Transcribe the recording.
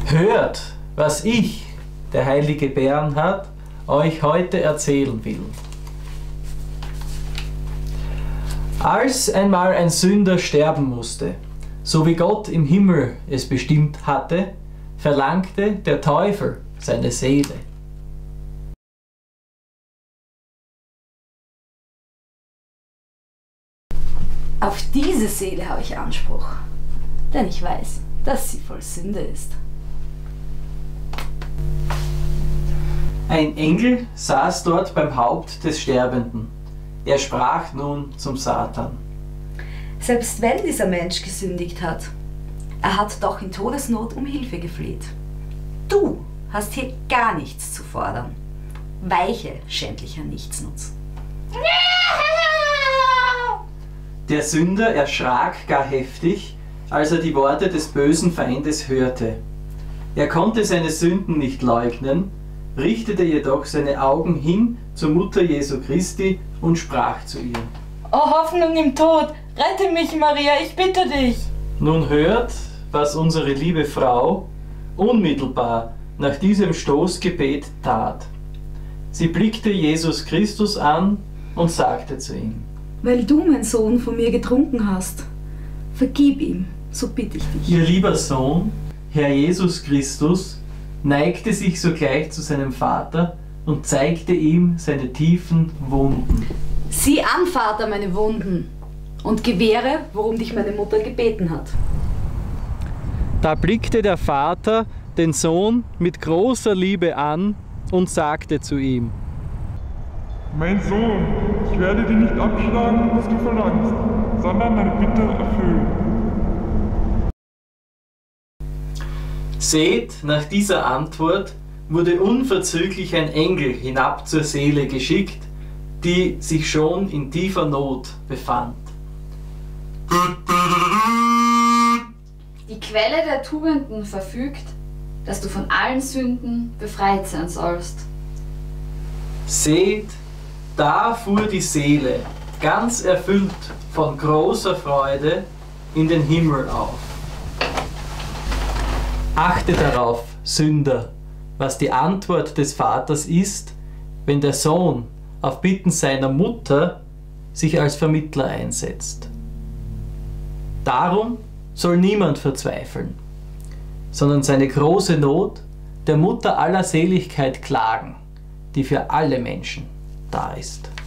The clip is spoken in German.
Hört, was ich, der heilige Bernhard, euch heute erzählen will. Als einmal ein Sünder sterben musste, so wie Gott im Himmel es bestimmt hatte, verlangte der Teufel seine Seele. Auf diese Seele habe ich Anspruch, denn ich weiß, dass sie voll Sünde ist. Ein Engel saß dort beim Haupt des Sterbenden. Er sprach nun zum Satan. Selbst wenn dieser Mensch gesündigt hat, er hat doch in Todesnot um Hilfe gefleht. Du hast hier gar nichts zu fordern. Weiche, schändlicher Nichtsnutz. Der Sünder erschrak gar heftig, als er die Worte des bösen Feindes hörte. Er konnte seine Sünden nicht leugnen, richtete jedoch seine Augen hin zur Mutter Jesu Christi und sprach zu ihr. O Hoffnung im Tod, rette mich, Maria, ich bitte dich. Nun hört, was unsere liebe Frau unmittelbar nach diesem Stoßgebet tat. Sie blickte Jesus Christus an und sagte zu ihm: Weil du, mein Sohn, von mir getrunken hast, vergib ihm, so bitte ich dich. Ihr lieber Sohn, Herr Jesus Christus, neigte sich sogleich zu seinem Vater und zeigte ihm seine tiefen Wunden. Sieh an, Vater, meine Wunden und gewähre, worum dich meine Mutter gebeten hat. Da blickte der Vater den Sohn mit großer Liebe an und sagte zu ihm: Mein Sohn, ich werde dir nicht abschlagen, was du verlangst, sondern deine Bitte erfüllen. Seht, nach dieser Antwort wurde unverzüglich ein Engel hinab zur Seele geschickt, die sich schon in tiefer Not befand. Die Quelle der Tugenden verfügt, dass du von allen Sünden befreit sein sollst. Seht, da fuhr die Seele, ganz erfüllt von großer Freude, in den Himmel auf. Achte darauf, Sünder, was die Antwort des Vaters ist, wenn der Sohn auf Bitten seiner Mutter sich als Vermittler einsetzt. Darum soll niemand verzweifeln, sondern seine große Not der Mutter aller Seligkeit klagen, die für alle Menschen da ist.